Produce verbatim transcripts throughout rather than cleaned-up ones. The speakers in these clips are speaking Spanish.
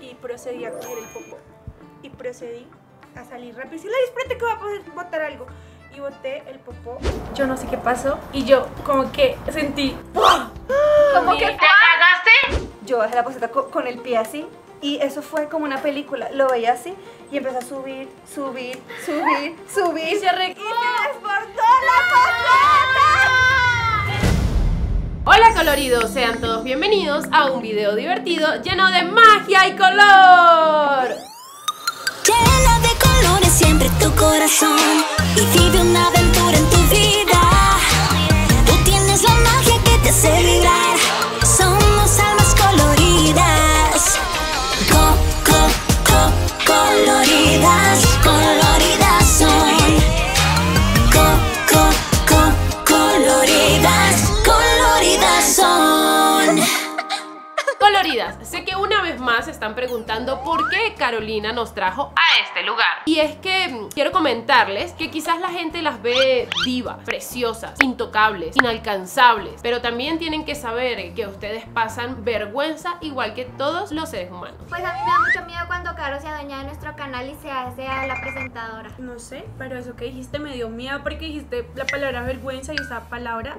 y procedí a coger el popó. Y procedí a salir rápido. Y la espérate que voy a poder botar algo. Y boté el popó. Yo no sé qué pasó. Y yo como que sentí... ¡Wow! ¿Cómo que te cagaste? Yo bajé la poseta con, con el pie así. Y eso fue como una película. Lo veía así y empezó a subir, subir, subir, subir. Y se arregló. Y se desbordó la poseta. Hola coloridos, sean todos bienvenidos a un video divertido lleno de magia y color. Llena de colores siempre tu corazón y vive una aventura en tu vida. Tú tienes la magia que te hace vibrar. Somos almas coloridas. Co, co, co, coloridas, coloridas son. Co, co, co, coloridas, coloridas son. Coloridas, sé que una vez más se están preguntando por qué Carolina nos trajo a este lugar. Y es que mm, quiero comentarles que quizás la gente las ve divas, preciosas, intocables, inalcanzables, pero también tienen que saber que ustedes pasan vergüenza igual que todos los seres humanos. Pues a mí me da mucho miedo cuando Caro se adueña de nuestro canal y se hace a la presentadora. No sé, pero eso que dijiste me dio miedo porque dijiste la palabra vergüenza y esa palabra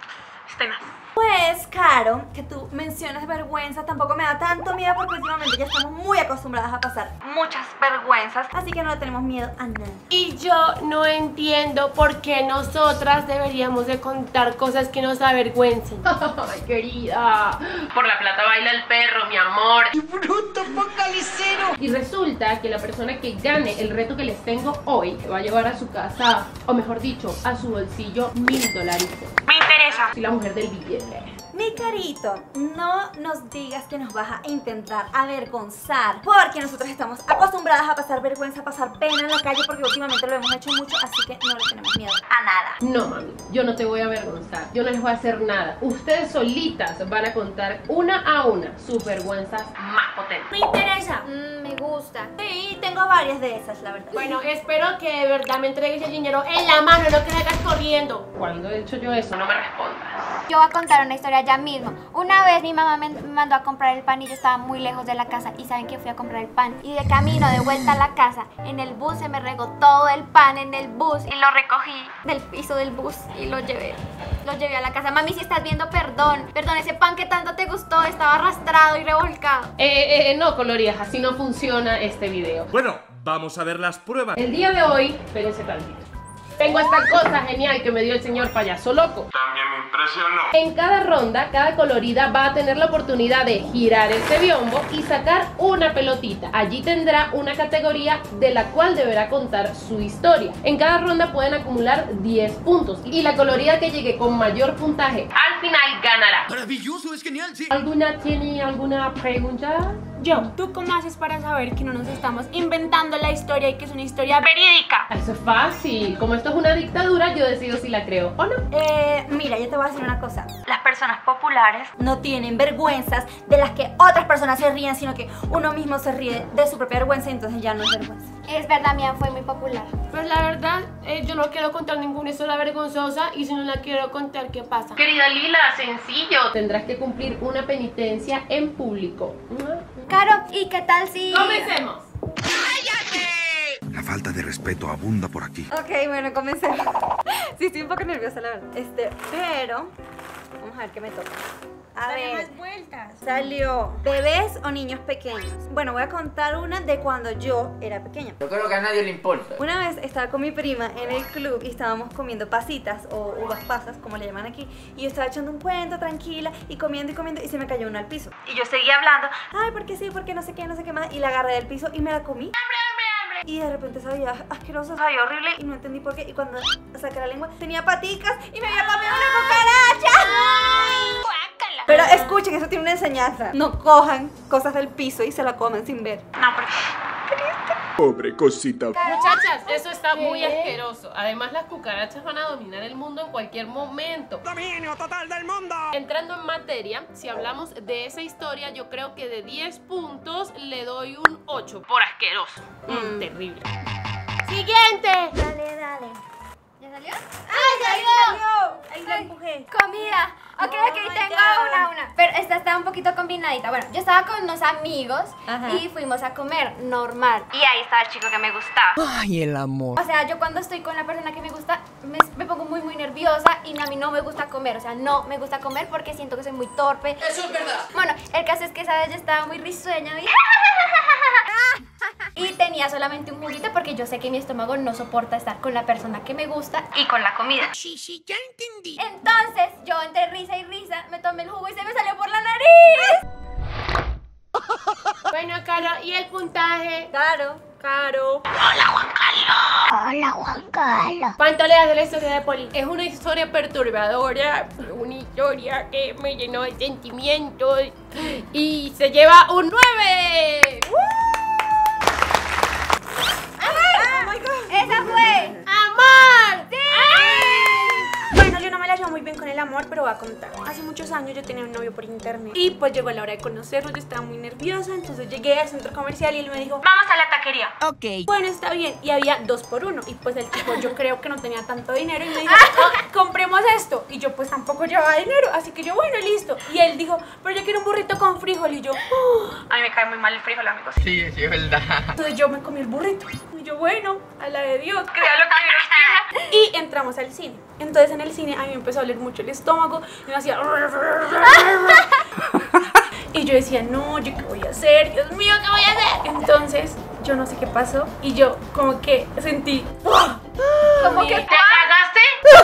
es tenaz. Pues, Caro, que tú mencionas vergüenza tampoco me da tanto miedo porque últimamente ya estamos muy acostumbradas a pasar muchas vergüenzas, así que no le tenemos miedo a nada. Y yo no entiendo por qué nosotras deberíamos de contar cosas que nos avergüencen. Ay, querida. Por la plata baila el perro, mi amor. ¡Qué bruto focalicero! Y resulta que la persona que gane el reto que les tengo hoy va a llevar a su casa, o mejor dicho, a su bolsillo mil dolaritos. Me interesa. Soy la mujer del billete. Mi Carito, no nos digas que nos vas a intentar avergonzar, porque nosotros estamos acostumbradas a pasar vergüenza, a pasar pena en la calle, porque últimamente lo hemos hecho mucho, así que no le tenemos miedo a nada. No, mami, yo no te voy a avergonzar, yo no les voy a hacer nada. Ustedes solitas van a contar una a una sus vergüenzas más potentes. Me interesa. Mm, me gusta. Sí, tengo varias de esas, la verdad. Bueno, espero que de verdad me entregues el dinero en la mano, no que salgas corriendo. Cuando he hecho yo eso, no me respondas. Yo voy a contar una historia ya mismo. Una vez mi mamá me mandó a comprar el pan y yo estaba muy lejos de la casa. Y saben que fui a comprar el pan. Y de camino de vuelta a la casa, en el bus se me regó todo el pan en el bus. Y lo recogí del piso del bus y lo llevé. Lo llevé a la casa. Mami, si estás viendo, perdón. Perdón, ese pan que tanto te gustó estaba arrastrado y revolcado. Eh, eh, no, coloridas, así no funciona este video. Bueno, vamos a ver las pruebas. El día de hoy, espérense tantito. Tengo esta cosa genial que me dio el señor payaso loco. También me impresionó. En cada ronda, cada colorida va a tener la oportunidad de girar este biombo y sacar una pelotita. Allí tendrá una categoría de la cual deberá contar su historia. En cada ronda pueden acumular diez puntos y la colorida que llegue con mayor puntaje al final ganará. Maravilloso, es genial, sí. ¿Alguna tiene alguna pregunta? Yo, ¿tú cómo haces para saber que no nos estamos inventando la historia y que es una historia verídica? Eso es fácil. Como esto es una dictadura, yo decido si la creo o no. Eh, mira, yo te voy a decir una cosa. Las personas populares no tienen vergüenzas de las que otras personas se ríen, sino que uno mismo se ríe de su propia vergüenza y entonces ya no es vergüenza. Es verdad, mía fue muy popular. Pues la verdad, eh, yo no quiero contar ninguna historia vergonzosa y si no la quiero contar, ¿qué pasa? Querida Lila, sencillo. Tendrás que cumplir una penitencia en público. Caro, ¿y qué tal si...? ¡Comencemos! La falta de respeto abunda por aquí. Ok, bueno, comencemos. Sí, estoy un poco nerviosa, la verdad. Este, pero... Vamos a ver qué me toca. A Dale ver, más vueltas. salió bebés o niños pequeños. Bueno, voy a contar una de cuando yo era pequeña. Yo creo que a nadie le importa. Una vez estaba con mi prima en el club y estábamos comiendo pasitas o uvas pasas, como le llaman aquí. Y yo estaba echando un cuento tranquila y comiendo y comiendo y se me cayó una al piso. Y yo seguía hablando, ay, porque sí, porque no sé qué, no sé qué más. Y la agarré del piso y me la comí. Y de repente sabía asqueroso, sabía horrible y no entendí por qué. Y cuando saqué la lengua tenía paticas y me había comido una cucaracha. Pero escuchen, eso tiene una enseñanza. No cojan cosas del piso y se la comen sin ver. No, porque... Pobre cosita. Muchachas, eso está muy asqueroso. Además, las cucarachas van a dominar el mundo en cualquier momento. ¡Dominio total del mundo! Entrando en materia, si hablamos de esa historia, yo creo que de diez puntos le doy un ocho por asqueroso. Mm, terrible. Siguiente. Dale, dale. Ya ¿Ya salió? ¡Ay, ¡Ay, salió! Ahí la Ay, empujé. comida. Ok, Oh ok, my tengo God. una, una. Pero esta está un poquito combinadita. Bueno, yo estaba con unos amigos Ajá. y fuimos a comer normal. Y ahí estaba el chico que me gustaba. Ay, el amor. O sea, yo cuando estoy con la persona que me gusta, me, me pongo muy, muy nerviosa y a mí no me gusta comer. O sea, no me gusta comer porque siento que soy muy torpe. Eso es verdad. Bueno, el caso es que esa vez yo estaba muy risueña y... y tenía solamente un juguito porque yo sé que mi estómago no soporta estar con la persona que me gusta y con la comida. Sí, sí, ya entendí. Entonces, yo entre risa y risa me tomé el jugo y se me salió por la nariz. Bueno, Caro, ¿y el puntaje? Claro. Caro. ¿Cuánto le das a la historia de Poli? Es una historia perturbadora, una historia que me llenó de sentimientos y se lleva un nueve. ¡Esa fue! ¡Amor! ¡Sí! Bueno, yo no me la llevo muy bien con el amor, pero voy a contar. Hace muchos años yo tenía un novio por internet y pues llegó la hora de conocerlo, yo estaba muy nerviosa, entonces llegué al centro comercial y él me dijo, vamos a la taquería. Ok. Bueno, está bien, y había dos por uno y pues el chico yo creo que no tenía tanto dinero y me dijo, "Oh, compremos esto", y yo pues tampoco llevaba dinero, así que yo, bueno, listo. Y él dijo, pero yo quiero un burrito con frijol y yo, "Oh, a mí me cae muy mal el frijol, amigos". Sí, sí, es verdad. Entonces yo me comí el burrito y yo, bueno, a la de Dios, que vea lo que Dios quiera. Y entramos al cine. Entonces en el cine a mí me empezó a doler mucho el estómago y me hacía... Y yo decía, no, ¿yo qué voy a hacer? Dios mío, ¿qué voy a hacer? Entonces yo no sé qué pasó y yo como que sentí... Como que... ¿Te cagaste?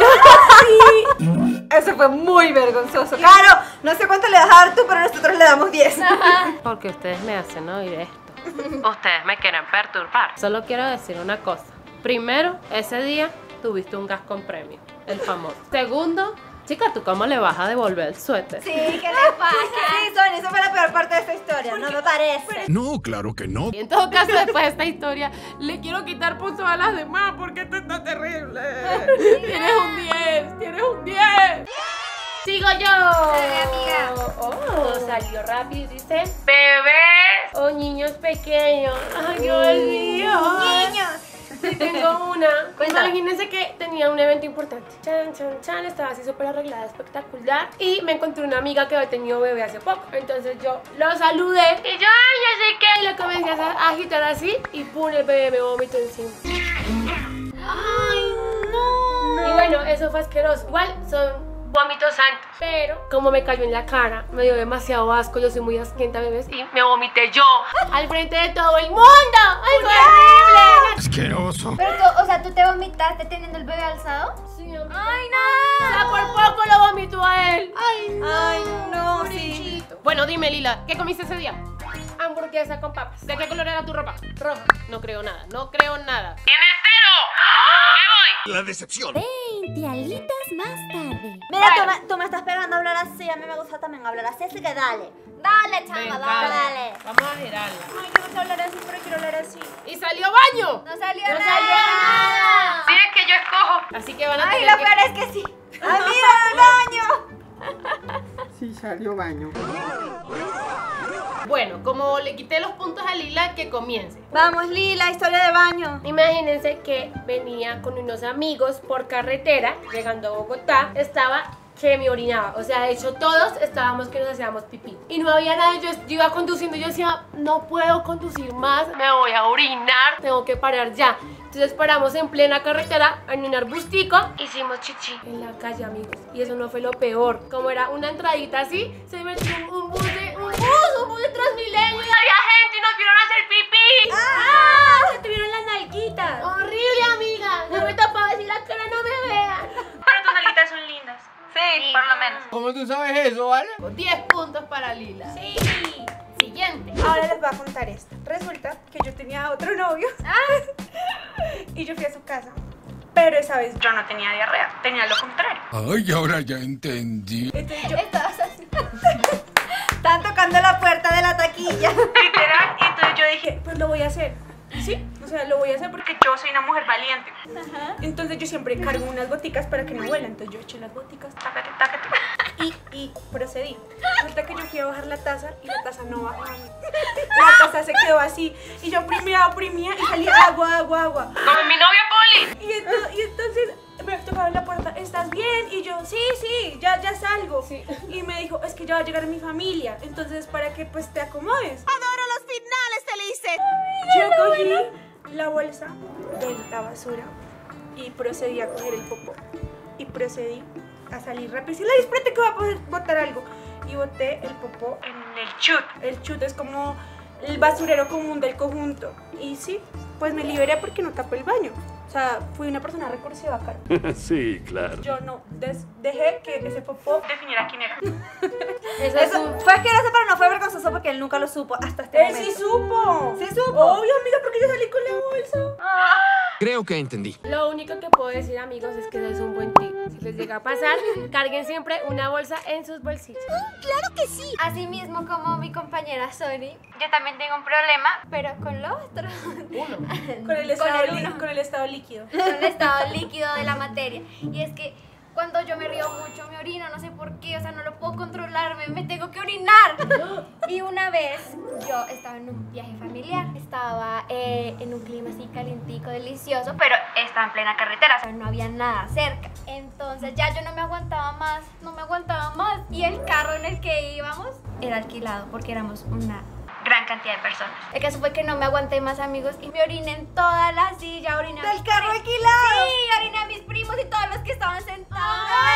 Eso fue muy vergonzoso. Claro, no sé cuánto le vas a dar tú, pero nosotros le damos diez. Porque ustedes me hacen oír esto. Ustedes me quieren perturbar. Solo quiero decir una cosa. Primero, ese día tuviste un gas con premio, el famoso. Segundo, chica, ¿tú cómo le vas a devolver el suéter? Sí, ¿qué le pasa? Sí, Sonia, esa fue la peor parte de esta historia. No me parece. No, claro que no. Y en todo caso, después de esta historia, le quiero quitar puntos a las demás porque esto está terrible. Tienes un diez, tienes un diez. ¡Sigo yo! Dale, amiga. Oh, salió rápido y dice: bebés o niños pequeños. ¡Ay, Dios mío! Niños. Sí, tengo una. Cuéntala. Imagínense que tenía un evento importante. Chan, chan, chan. Estaba así súper arreglada, espectacular. Y me encontré una amiga que había tenido bebé hace poco. Entonces yo lo saludé. Y yo, ay, yo sé qué. Y le comencé a agitar así. Y pum, el bebé me vomitó encima. ¡Ay, no! Y bueno, eso fue asqueroso. Igual son vómitos santos. Pero como me cayó en la cara, me dio demasiado asco. Yo soy muy asquienta, bebés. Y me vomité yo al frente de todo el mundo. ¡Ay, fue horrible! Asqueroso. Pero tú, o sea, ¿tú te vomitaste teniendo el bebé alzado? Sí, amiga. ¡Ay, O sea, no! por poco lo vomitó a él. ¡Ay, no! Ay, no, sí. Bueno, dime, Lila, ¿qué comiste ese día? Hamburguesa con papas. ¿De qué color era tu ropa? Roja. No creo nada, no creo nada. ¡Tienes cero! ¡Me voy! La decepción. veinte alitas más tarde. Mira, tú me, tú me estás pegando a hablar así. A mí me gusta también hablar así, así que dale. Dale, chama, Venga, dale. Dale. Vamos a girarla. Ay, yo no sé hablar así, pero quiero hablar así. ¡Y salió baño! No salió No nada. salió nada. Sí, es que yo escojo. Así que van a Ay, tener lo que... peor es que sí. ¡Ay, mira el baño! Sí, salió baño. Bueno, como le quité los puntos a Lila, que comience. Vamos, Lila, historia de baño. Imagínense que venía con unos amigos por carretera, llegando a Bogotá, estaba que me orinaba, o sea, de hecho todos estábamos que nos hacíamos pipí y no había nada, yo, yo iba conduciendo, yo decía, no puedo conducir más, me voy a orinar, tengo que parar ya. Entonces paramos en plena carretera, en un arbustico, hicimos chichi en la calle, amigos, y eso no fue lo peor, como era una entradita así, se metió un, un bus de, un bus, un bus de Transmilenio y había gente y nos vieron hacer pipí. ¡Ah! Se te vieron las nalguitas. Horrible, amiga, no me tapaba así la cara, no me vean. Pero tus nalguitas son lindas. Sí, por lo menos. ¿Cómo tú sabes eso, vale? diez puntos para Lila. Sí. Siguiente. Ahora les voy a contar esto. Resulta que yo tenía otro novio. Y yo fui a su casa. Pero esa vez yo no tenía diarrea, tenía lo contrario. Ay, ahora ya entendí. Entonces yo, Estabas así. Están tocando la puerta de la taquilla. literal, y entonces yo dije, pues lo voy a hacer. Sí, o sea, lo voy a hacer porque yo soy una mujer valiente. Entonces yo siempre cargo unas goticas para que no huelan. Entonces yo eché las goticas, tácate, tácate. Y, y procedí. Resulta que yo fui a bajar la taza y la taza no bajaba. La taza se quedó así. Y yo oprimía, oprimía y salía agua, agua, agua. Como mi novia Poli. Y entonces, y entonces me tocaron la puerta, ¿estás bien? Y yo, sí, sí, ya, ya salgo. Sí. Y me dijo, es que ya va a llegar mi familia, entonces para que pues te acomodes. Adoro los finales, te le hice. Yo cogí la bolsa de la basura y procedí a coger el popó. Y procedí a salir rápido. Y le dije, espérate que voy a poder botar algo. Y boté el popó en el chut. El chut es como el basurero común del conjunto. Y sí, pues me liberé porque no tapé el baño. O sea, fui una persona recursiva, Caro. Sí, claro. Yo no des dejé que ese popó definiera quién era. Eso, Eso fue asqueroso, pero no fue vergonzoso porque él nunca lo supo hasta este Él momento. sí supo. Sí supo. Obvio, amiga, porque yo salí con la bolsa. Ah. Creo que entendí. Lo único que puedo decir, amigos, es que ese es un buen tip. Si les llega a pasar, carguen siempre una bolsa en sus bolsillos. ¡Claro que sí! Así mismo como mi compañera Sony, yo también tengo un problema, pero con lo otro. Uno. Con el estado, el li- uno. con el estado líquido. Con el estado líquido de la materia. Y es que cuando yo me río mucho, me orino, no sé por qué, o sea, no lo puedo controlar, me, me tengo que orinar. Y una vez yo estaba en un viaje familiar, estaba eh, en un clima así calientico, delicioso, pero estaba en plena carretera, o sea, no había nada cerca. Entonces ya yo no me aguantaba más, no me aguantaba más. Y el carro en el que íbamos era alquilado porque éramos una gran cantidad de personas. El caso fue que no me aguanté más, amigos, y me oriné en toda la silla, oriné a ¿Del mis carro pri- alquilado? Sí, oriné a mis primos y todos los que estaban sentados.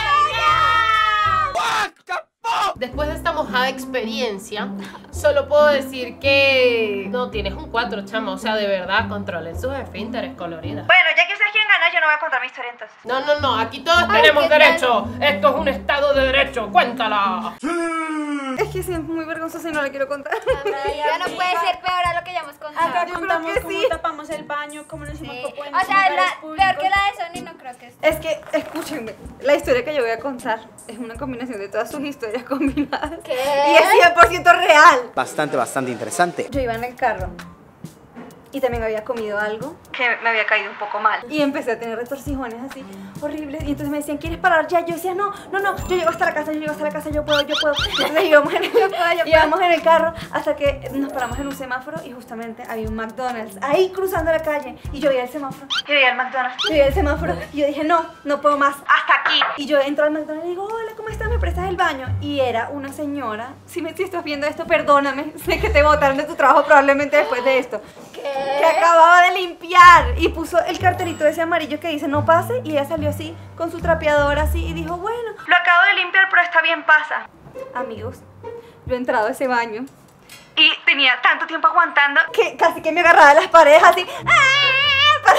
Después de esta mojada experiencia, solo puedo decir que no tienes un cuatro, chamo. O sea, de verdad, controlen sus esfínteres coloridas. Bueno, ya que sabes quién gana, yo no voy a contar mi historia entonces. No, no, no, aquí todos Ay, tenemos ¿qué tal? derecho. Esto es un estado de derecho, cuéntala. Es que sí, es muy vergonzoso y no le quiero contar. Ya no puede ser peor a lo que ya hemos contado. Acá Yo creo contamos que cómo sí. tapamos el baño, cómo nos hicimos Sí. popó en O sea, lugares la, públicos. peor que la de Sony no creo que es. Es que, escúchenme, la historia que yo voy a contar es una combinación de todas sus historias combinadas. ¿Qué? Y es cien por ciento real. Bastante, bastante interesante. Yo iba en el carro y también había comido algo que me había caído un poco mal. Y empecé a tener retorcijones así horribles. Y entonces me decían, ¿quieres parar ya? Yo decía, no, no, no, yo llego hasta la casa, yo llego hasta la casa, yo puedo, yo puedo. Entonces íbamos en el, íbamos en el carro hasta que nos paramos en un semáforo y justamente había un McDonald's ahí cruzando la calle. Y yo veía el semáforo, yo veía el McDonald's, yo veía el semáforo. Y yo dije, no, no puedo más, hasta aquí. Y yo entro al McDonald's y digo, hola, ¿cómo estás? ¿Me prestas el baño? Y era una señora, si me si estás viendo esto, perdóname, sé que te botaron de tu trabajo probablemente después de esto. Que acababa de limpiar y puso el cartelito ese amarillo que dice no pase y ella salió así con su trapeador así y dijo, bueno, lo acabo de limpiar pero está bien, pasa. Amigos, yo he entrado a ese baño y tenía tanto tiempo aguantando que casi que me agarraba de las paredes así. ¡Ah!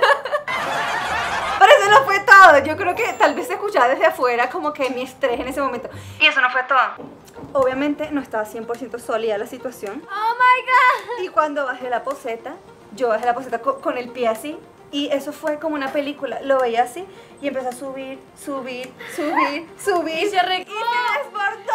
Pero eso no fue todo. Yo creo que tal vez se escuchaba desde afuera como que mi estrés en ese momento. Y eso no fue todo. Obviamente no estaba cien por ciento sólida la situación. Oh my god. Y cuando bajé la poseta, yo bajé la poseta con, con el pie así. Y eso fue como una película. Lo veía así y empezó a subir, subir, subir, subir. Y se arregló. Y se desbordó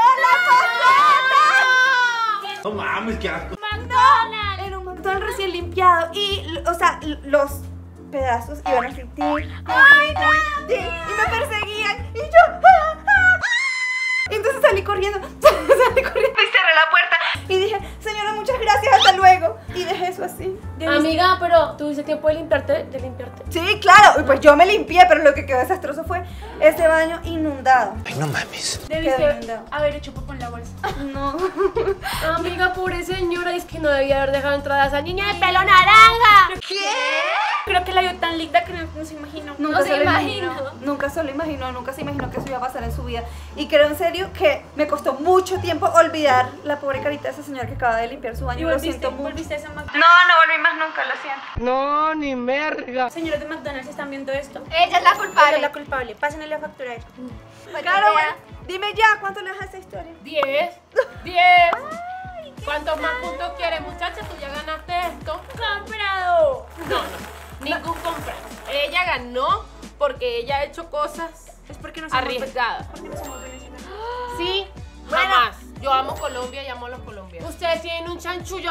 la poseta. No mames, qué asco. McDonald's. Era un McDonald's recién limpiado. Y, o sea, los pedazos iban así. Tin, tin, tin, tin, y me perseguían. Y yo... ¡ah, ah! Entonces salí corriendo, salí corriendo y cerré la puerta y dije, señora, muchas gracias, hasta luego. Y dejé eso así. Amiga, pero tuviste tiempo de limpiarte, de limpiarte. Sí, claro, y pues yo me limpié, pero lo que quedó desastroso fue ese baño inundado. Ay, no mames. Quedó Debiste inundado. haber hecho popó en la bolsa. No. Amiga, pobre señora, es que no debía haber dejado entrar a esa niña de pelo naranja. ¿Qué? Creo que la vio tan linda que no, no se imaginó. Nunca No se, se lo imaginó. imaginó. Nunca se lo imaginó, nunca se imaginó que eso iba a pasar en su vida. Y creo en serio que me costó mucho tiempo olvidar la pobre carita de esa señora que acaba de limpiar su baño. Y Lo volviste, siento mucho. volviste a ese McDonald's. No, no volví más nunca, lo siento. No, ni merga. Señores de McDonald's, ¿están viendo esto? Ella es la Ella culpable. es la culpable. Pásenle la factura a ella. Pues Claro, que bueno, vea. dime ya, ¿cuánto le das a esa historia? Diez, diez. ¿Cuántos más puntos quieres, muchacha? Tú ya ganaste esto. ¡Comprado! No, no, ningún compra. Ella ganó porque ella ha hecho cosas Es porque no somos arriesgadas. porque no somos venezolanos. Sí, jamás. Yo amo Colombia y amo a los colombianos. Ustedes tienen un chanchullo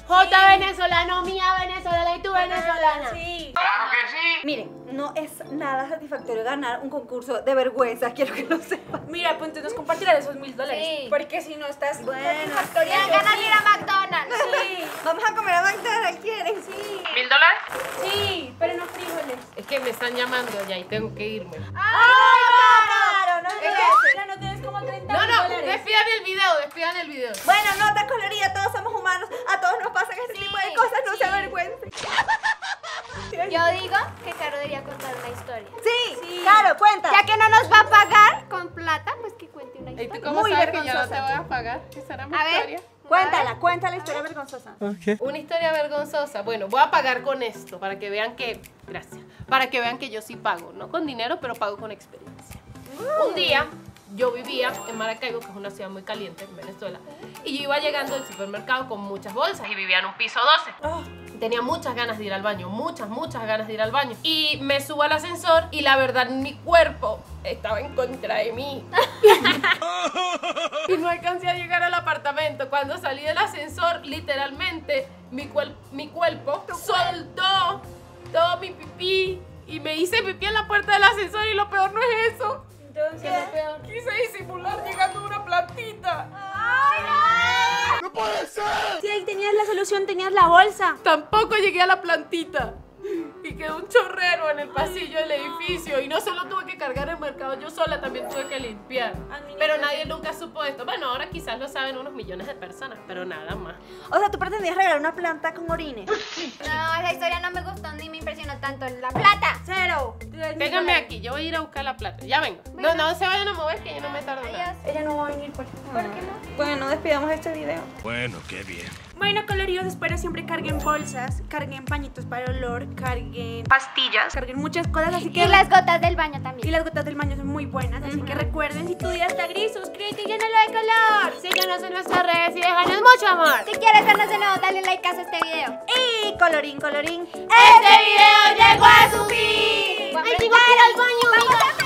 J venezolano, mía venezolana y tú venezolana. Sí. ¡Claro que sí! Miren, no es nada satisfactorio ganar un concurso de vergüenza, quiero que lo sepan. Mira, pues entonces nos compartirás esos mil dólares. Sí. Porque si no estás Bueno, satisfactoria, ¡Quieren yo ganar sí. ir a McDonald's! Sí, Vamos a comer a McDonald's, ¿quieren? Sí. ¿Mil dólares? sí, pero no frijoles. Es que me están llamando ya y tengo que irme. ¡Ay, claro! No Es digas. que ya no tienes como treinta No, mil no, dólares. despidan el video, despidan el video. Bueno, nota colorida, todos somos humanos, a todos nos pasan este Sí, tipo de cosas, no sí. se avergüencen. Yo digo que Caro debería contar una historia. Sí, Sí. claro, cuenta. Ya que no nos va a pagar con plata, pues que cuente una ¿Y tú historia. cómo Muy sabes que yo no te vergonzosa. voy a pagar? Esa era mi A ver. historia. Cuéntala, cuéntala la historia vergonzosa. Una historia vergonzosa. Bueno, voy a pagar con esto para que vean que. Gracias. Para que vean que yo sí pago. No con dinero, pero pago con experiencia. Un día yo vivía en Maracaibo, que es una ciudad muy caliente en Venezuela, y yo iba llegando al supermercado con muchas bolsas y vivía en un piso doce. Tenía muchas ganas de ir al baño, muchas, muchas ganas de ir al baño. Y me subo al ascensor y la verdad mi cuerpo estaba en contra de mí. Y no alcancé a llegar al apartamento. Cuando salí del ascensor, literalmente, mi, cuel mi cuerpo soltó todo mi pipí. Y me hice pipí en la puerta del ascensor y lo peor no es eso. Entonces, lo peor. Quise disimular llegando a una plantita. ¡No puede ser! Si ahí tenías la solución, tenías la bolsa. Tampoco llegué a la plantita. Y quedó un chorrero en el pasillo del edificio. Y no solo tuve que cargar el mercado yo sola, también tuve que limpiar. Pero nadie nunca supo esto. Bueno, ahora quizás lo saben unos millones de personas, pero nada más. O sea, tú pretendías regalar una planta con orines. No, esa historia no me gustó ni me impresionó tanto. La plata. Cero. Ténganme aquí, yo voy a ir a buscar la plata. Ya vengo. No, no se vayan a mover, que yo no me tardo nada. Adiós. Ella no va a venir por, ¿por qué no? Bueno, despidamos este video. Bueno, qué bien. Bueno, coloridos, espero siempre carguen bolsas, carguen pañitos para olor, carguen pastillas, carguen muchas cosas, así que... Y las gotas del baño y también. las gotas del baño son muy buenas, así que recuerden, si tu día está gris, suscríbete y llénalo de color. Síguenos en nuestras redes y déjanos mucho amor. Si quieres vernos de nuevo, dale like a este video. Y colorín, colorín. ¡Este video llegó a su fin! Ay, tengo que ir al baño, ¡Vamos amiga. a